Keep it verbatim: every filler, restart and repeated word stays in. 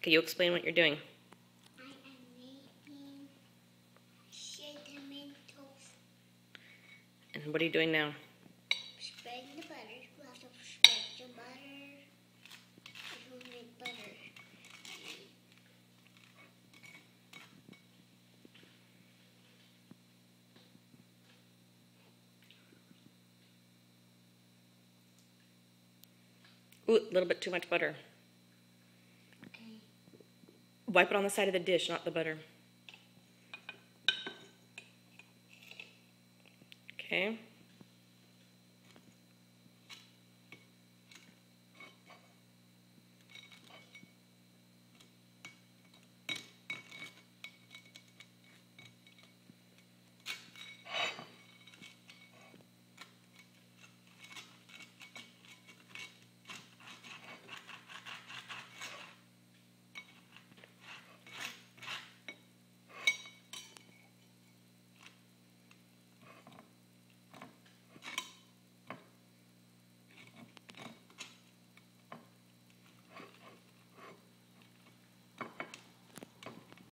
Okay, you explain what you're doing. I am making cinnamon toast. And what are you doing now? Spreading the butter. You have to spread the butter. You will make butter. Ooh, a little bit too much butter. Okay. Wipe it on the side of the dish, not the butter. Okay.